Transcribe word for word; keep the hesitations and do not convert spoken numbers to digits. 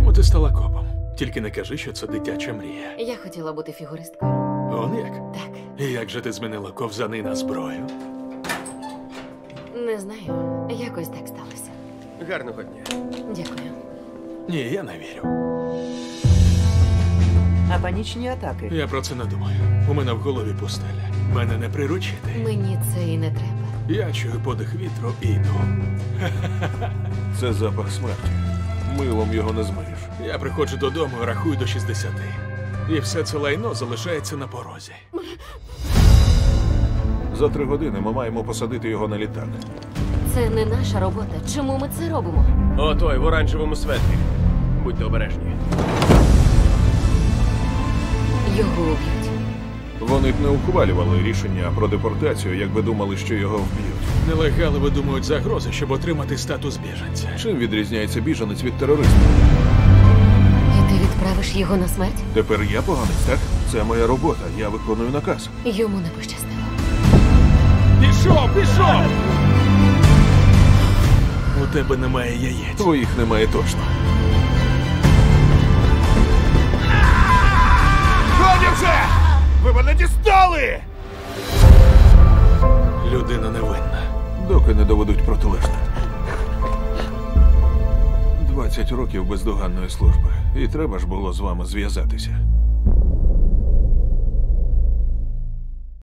Чому ти стала копом? Тільки не кажи, що це дитяча мрія. Я хотіла бути фігуристкою. Он як? Так, І як же ти змінила ковзани на зброю? не знаю. Якось так сталося. Гарного дня. Дякую. Ні, я не вірю. А панічні атаки? Я про це не думаю. У мене в голові пустеля. Мене не приручити. Мені це і не треба. Я чую подих вітру і йду. Це запах смерті. Милом його не змиєш. Я приходжу додому, рахую до шістдесяти. І все це лайно залишається на порозі. За три години ми маємо посадити його на літак. Це не наша робота. Чому ми це робимо? О, той в оранжевому светрі. Будьте обережні. Його уб'ють. Вони б не ухвалювали рішення про депортацію, якби думали, що його вб'ють. Нелегали видумують загрози, щоб отримати статус біженця. Чим відрізняється біженець від терориста? І ти відправиш його на смерть? Тепер я поганець, так? Це моя робота, я виконую наказ. Йому не пощастило. Пішов, пішов! У тебе немає яєць. Твоїх немає точно. Годі вже! Ви мене дістали! Людина невинна. Доки не доведуть протилежне. Двадцять років бездоганної служби. І треба ж було з вами зв'язатися.